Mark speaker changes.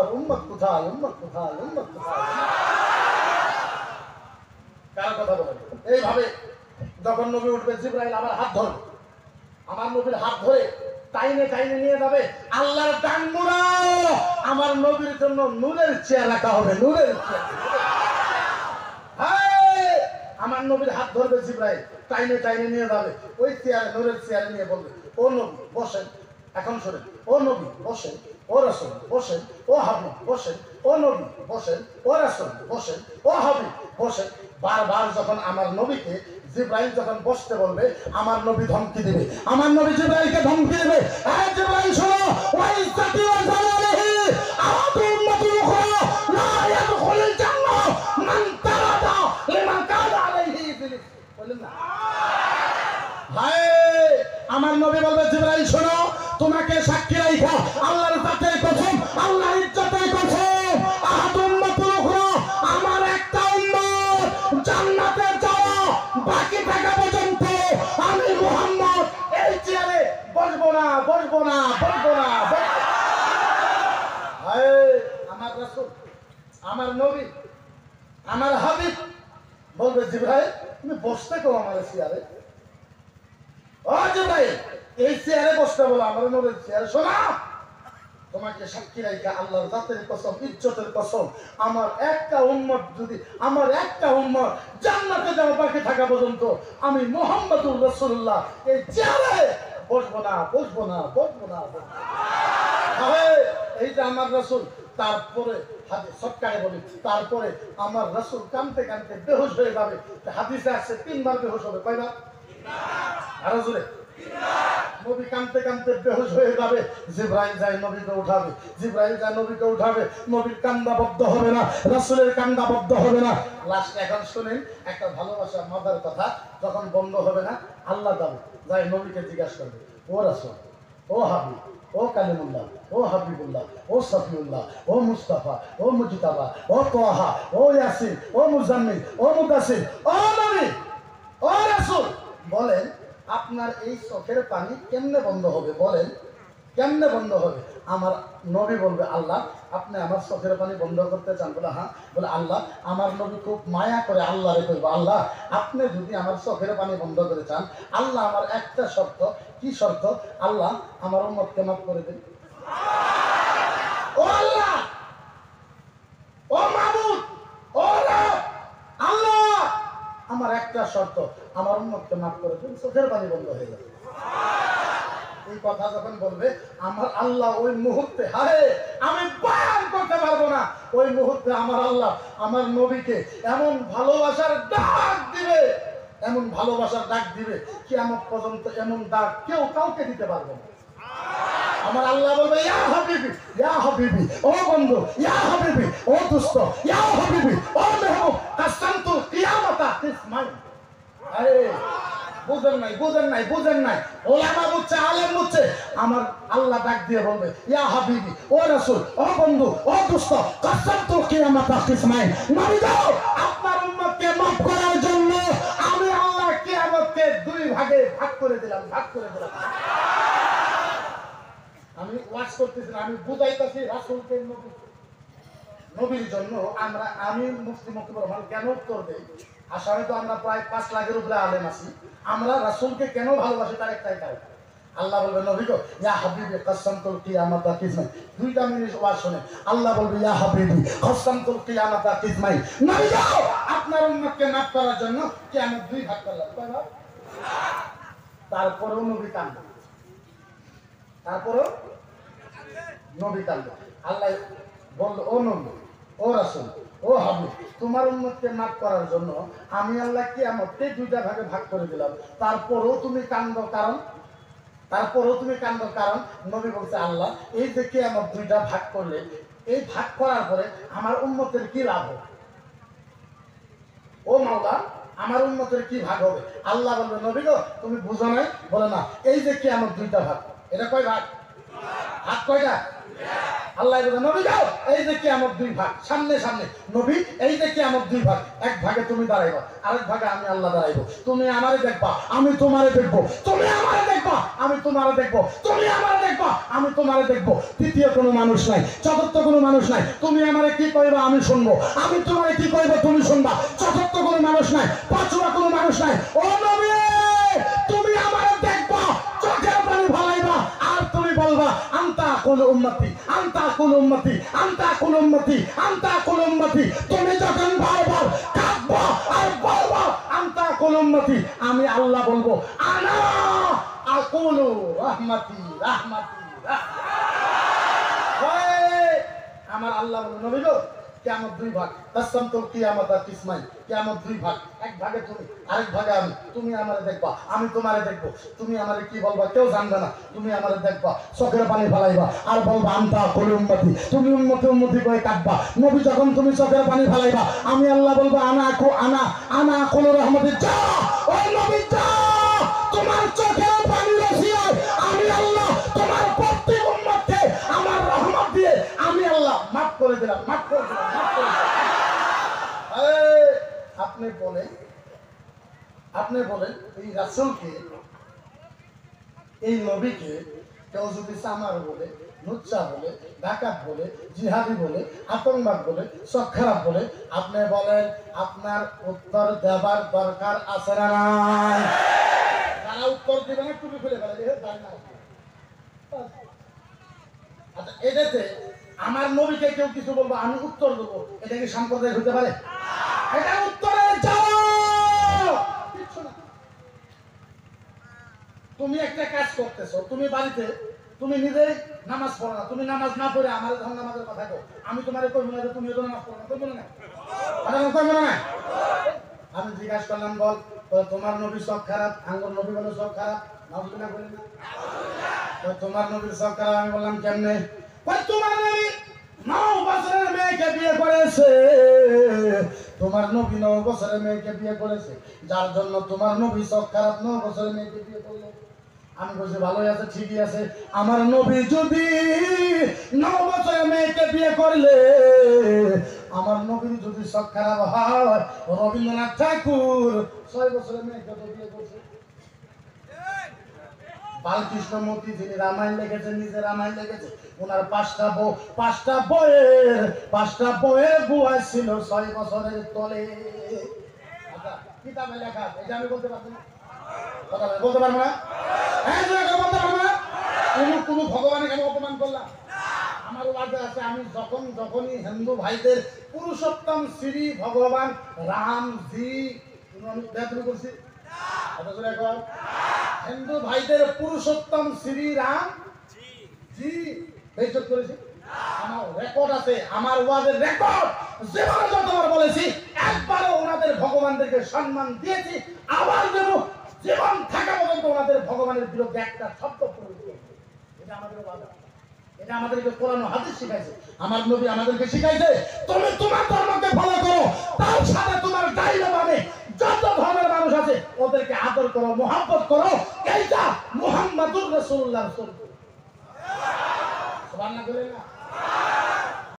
Speaker 1: উম্মত কোথায়, উম্মত কোথায়, উম্মত কোথায়? কার কথা বলেন? এইভাবে যখন নবী উঠবে, জিবরাইল আমার হাত ধরবে, আমার নবীর হাত ধরে টাইনে টাইনে নিয়ে যাবে আল্লাহর ডান মুরা। আমার নবীর জন্য নূরের চেয়ার রাখা হবে, নূরের চেয়ার। আমার নবীর হাত ধরবে জিবরাইল, টাইনে টাইনে নিয়ে যাবে ওই চেয়ারে, নূরের চেয়ারে নিয়ে বলবে, ও নবী বসেন। এখন শোনেন, ও নবী বসেন, ও রাসূল বসেন, ও হাবিব বসেন, ও নবী বসেন, ও রাসূল বসেন, ও হাবিব বসেন। বারবার যখন আমার নবীকে জিবরাইল যখন বসতে বলবে, আমার নবী ধমকি দিবে, আমার নবী জিবরাইলকে ধমকি দিবে, এই জিবরাইল শোনো, ওই ইজ্জতি ওয়া জালালিহি আহাদু উম্মতি উখরা লা ইয়াদখুলুল জান্নাহ মান তারাদা লিমান কানা আলাইহি ইবলিস। বলেন না ভাই, আমার নবী বলবে, জিবরাইল শোনো, তোমাকে সাক্ষী রাখা আল্লাহর জাতের কসম, আল্লাহর ইজ্জতের কসম, আহাদু উম্মতি উখরা, আমার একটা উম্মত জান্নাতে যাওয়া বাকি থাকা পর্যন্ত আমি মুহাম্মদ এই চেয়ারে বসবো না, বসবো না, বসবো না। আমার রাসূল, আমার নবী, আমার হাবিব বলবে, জিবরাইল তুমি বসতে কো আমার চেয়ারে? ও জিবরাইল, এই চেয়ারে বসতে বলো, আমার নবীর চেয়ারে। শোনা, তোমাকে সাক্ষী রাখা আল্লাহর জাতের কসম, ইজ্জতের কসম, আমার একটা উম্মত যদি, আমার একটা উম্মত জান্নাতে যাওয়া বাকি থাকা পর্যন্ত আমি মুহাম্মদুর রাসূলুল্লাহ এই চেয়ারে বসবো না, বসবো না, বসবো না। এই যে আমার রাসূল, তারপরে হাদিস সৎকারে বলি, তারপরে আমার রাসূল কাঁদতে কাঁদতে বেহুশ হয়ে যাবে। হাদিসে আসছে 3 বার বেহুশ হবে। কয়বার? আরো জোরে। নবী কাঁদতে কাঁদতে বেহুশ হয়ে যাবে, জিবরাইল যায় নবীকে উঠাবে, জিবরাইল যায় নবীকে উঠাবে, নবীর কান্দা বদ্ধ হবে না, রাসূলের কান্দা বদ্ধ হবে না। লাস্ট এখন শুনেন একটা ভালোবাসা মজার কথা, যখন বন্ধ হবে না, আল্লাহ যাবে, যায় নবীকে জিজ্ঞাসা করবে, ও রাসূল, ও হাবিব, ও কালিমুল্লাহ, ও হাবিবুল্লাহ, ও সফিউল্লাহ, ও মুস্তাফা, ও মুজতাবা, ও তোহা, ও ইয়াসিন, ও মুজাম্মিল, ও মুদাসসির, ও নবী, ও রাসূল, বলেন আপনার এই চোখের পানি কেমনে বন্ধ হবে? বলেন কেমনে বন্ধ হবে? আমার নবী বলবে, আল্লাহ আপনি আমার চোখের পানি বন্ধ করতে চান? বলে হ্যাঁ। বলে আল্লাহ, আমার নবী খুব মায়া করে আল্লাহরে কইব, আল্লাহ আপনি যদি আমার চোখের পানি বন্ধ করে চান, আল্লাহ আমার একটা শর্ত। কি শর্ত? আল্লাহ আমার উম্মতকে মাফ করে দেন। ও আল্লাহ, ও মাবুদ, ও রব, আল্লাহ আমার একটা শর্ত, আমার উম্মতকে মাফ করে দেন, চোখের পানি বন্ধ হয়ে যাবে। এই কথা যখন বলবে, আমার আল্লাহ ওই মুহূর্তে, হায় আমি বয়ান করতে পারবো না, ওই মুহূর্তে আমার আল্লাহ আমার নবীকে এমন ভালোবাসার ডাক দিবে, এমন ভালোবাসার ডাক দিবে, কিয়ামত পর্যন্ত এমন ডাক কেউ কাউকে দিতে পারবে না। আমার আল্লাহ বলবে, ইয়া হাবিবি, ইয়া হাবিবি, ও বন্ধু, ইয়া হাবিবি, ও দোস্ত, ইয়া হাবিবি, ও মেহবুব, কাসামতুল কিয়ামাতা কিসমাইন। আরে বুঝেন নাই, বুঝেন নাই, বুঝেন নাই, ওলামা বুঝছে, আলেম বুঝছে। আমার আল্লাহ ডাক দিয়ে বলবে, ইয়া হাবিবি, ও রাসূল, ও বন্ধু, ও দোস্ত, কাসামতুল কিয়ামাতা কিসমাইন। নবী দাও, আপনার উম্মতকে মাফ করার জন্য আমি আল্লাহ কিয়ামতকে 2 ভাগে ভাগ করে দিলাম, ভাগ করে দিলাম। আমি ওয়াজ করতেছি, আমি বুঝাইতেছি রাসূলকে নবীর জন্য। আমি মুফতি মকবুল রহমান কেন উত্তর দেই? আসামে তো আমরা প্রায় 5 লাখের উপরে আলেম আছি, আমরা রাসূলকে কেন ভালোবাসি তার একটাই কারণ। আল্লাহ বলবে, নবী গো, ইয়া হাবিবি কাসামতুল কিয়ামাতা কিসমাইন। 2টা মিনিট ওয়াজ শুনে আল্লাহ বলবে, ইয়া হাবিবি কাসামতুল কিয়ামাতা কিসমাইন। নবী গো, আপনার উম্মতকে মাফ করার জন্য কিয়ামত 2 ভাগ করলাম। কয়বার? তারপরেও নবী কাঁদবে, তারপরেও নবী কাঁদবে। আল্লাহ বলল, ও নবী, ও রাসূল, ও হাবিব, তোমার উম্মতকে মাফ করার জন্য আমি আল্লাহ কিয়ামতকে 2টা ভাগে ভাগ করে দিলাম, তারপরেও তুমি কান্দো কারণ? তারপরেও তুমি কান্দো কারণ? নবী বলছে, আল্লাহ এই যে কিয়ামত 2টা ভাগ করলে, এই ভাগ করার পরে আমার উম্মতের কি লাভ হবে? ও মাওলা, আমার উম্মতের কি ভাগ হবে? আল্লাহ বলবে, নবী গো তুমি বুঝো নাই? বলে না, এই যে কিয়ামত 2টা ভাগ, এটা কয় ভাগ? ভাগ কয়টা? আল্লাহ বলে, নবী যাও, এই যে কিয়ামত 2 ভাগ, সামনে সামনে। নবী, এই যে কিয়ামত 2 ভাগ, এক ভাগে তুমি দাঁড়াইবা, আরেক ভাগে আমি আল্লাহ দাঁড়াইবো। তুমি আমারে দেখবা, আমি তোমারে দেখবো, তুমি আমারে দেখবা, আমি তোমারে দেখবো, তুমি আমারে দেখবা আমি তোমারে দেখবো। তৃতীয় কোনো মানুষ নাই, চতুর্থ কোনো মানুষ নাই। তুমি আমারে কি কইবা আমি শুনবো, আমি তোমারে কি কইবো তুমি শুনবা। চতুর্থ কোনো মানুষ নাই, পাঁচুয়া কোনো মানুষ নাই। ও নবী, তুমি আমারে দেখবা, চোখের পানি ফলাইবা, আর তুমি বলবা আনতা কুল উম্মতি, আনতা কুল উম্মতি, আনতা কুল উম্মতি, আনতা কুল উম্মতি। তুমি যখন বারবার কাঁদবা আর বলবা আনতা কুল উম্মতি, আমি আল্লাহ বলবো আনা আকুলু রাহমাতি রাহমাতি রাহমাতি। আমার আল্লাহ বলবো নবী গো, কিয়ামত দুই ভাগ, তাসামতুল কিয়ামত আর কিসমাই। কিয়ামত দুই ভাগ, এক ভাগে তুমি, আরেক ভাগে আমি। তুমি আমারে দেখবা, আমি তোমারে দেখবো। তুমি আমারে কি বলবা কেউ জানবে না। তুমি আমারে দেখবা, চোখের পানি ফেলাইবা, আর বলবা আনতা কুল উম্মতি। তুমি উম্মতি উম্মতি করে কাঁদবা। নবী যখন তুমি চোখের পানি ফেলাইবা, আমি আল্লাহ বলবো আনা আনা কুল রাহমাতি। যা ও নবী যা, তোমার চোখের পানি রসিয়ায় আমি আল্লাহ তোমার প্রত্যেক উম্মতকে আমার রহমত দিয়ে আমি আল্লাহ মাফ করে দিলাম, মাফ করে দিলাম, মাফ করে দিলাম। আপনি বলেন এই রাসূলকে, এই নবীকে কেউ যদি সামার বলে, লুচ্চা বলে, ডাকাত বলে, জিহাদি বলে, আতঙ্কবাদ বলে, চোখ খারাপ বলে, আপনি বলেন আপনার উত্তর দেবার দরকার আছে না নাই? তারা উত্তর দিবে না, টুপি খুলে ফেলে দেবে। আচ্ছা, এটাতে আমার নবীকে কেউ কিছু বলবো, আমি উত্তর দেবো, এটা কি সাম্প্রদায়িক হতে পারে? এটা উত্তরের জবাব কিচ্ছু না। তুমি একটা কাজ করতেছো, তুমি বাড়িতে তুমি নিজেই নামাজ পড়ো না, তুমি নামাজ না পড়ে আমার যখন নামাজের কথা কো, আমি তোমারে কইব না যে তুমি এত নামাজ পড়ো না, কইব না, কইব না। আমি জিজ্ঞাসা করলাম, বল তোমার নবীর চোখ খারাপ, আঙ্গুর নবী বলে চোখ খারাপ, নাউজুবিল্লাহ বলেন না? তোমার নবীর চোখ খারাপ। আমি বললাম কেমনে? তোমার নবী 9 বছরের মেয়েকে বিয়ে করেছে, তোমার নবী 9 বছরের মেয়েকে বিয়ে করেছে, যার জন্য তোমার নবী চোখ খারাপ, 9 বছরের মেয়েকে বিয়ে করলো। আমি বলছি ভালোই আছে, ঠিকই আছে। আমার নবী যদি 9 বছরের মেয়েকে বিয়ে করলে, আমার নবীর যদি চোখ খারাপ হয়, রবীন্দ্রনাথ ঠাকুর 6 বছরের মেয়েকে বিয়ে করছে। বালকৃষ্ণ মূর্তি যিনি রামায়ণ লিখেছেন, নিজে রামায়ণ লিখেছে, ওনার 5টা বইয়ের বুয়া ছিল 6 বছরের তলে। আচ্ছা, কিতাবে লেখা, এটা আমি বলতে পারবো না, কথা বলতে পারবো না, বলতে পারবো না। কোনো ভগবানের কেন অপমান করলাম? আমার ওয়াজে আছে, আমি যখনই হিন্দু ভাইদের পুরুষোত্তম শ্রী ভগবান রামজি আমি করছি, হিন্দু ভাইদের পুরুষোত্তম শ্রী রাম জি বেইজ্জত করেছি। আমার রেকর্ড আছে, আমার ওয়াজের রেকর্ড, জীবনে যতবার বলেছি, একবারও ওনাদের ভগবানদেরকে সম্মান দিয়েছি, আবার যেন জীবন থাকা পর্যন্ত ওনাদের ভগবানের বিরুদ্ধে একটা শব্দ প্রয়োগ করব। এটা আমাদের ওয়াজ, এটা আমাদেরকে কোরআন ও হাদিস শিখাইছে। আমার নবী আমাদেরকে শিখাইছে, তুমি তোমার ধর্মকে ফলো করো, তার সাথে তোমার ডাইনে বামে যত ধর্মের মানুষ আছে ওদেরকে আদর করো, মহব্বত করো। এইটা মুহাম্মাদুর রাসূলুল্লাহ সুবহানাল্লাহ বলেন না?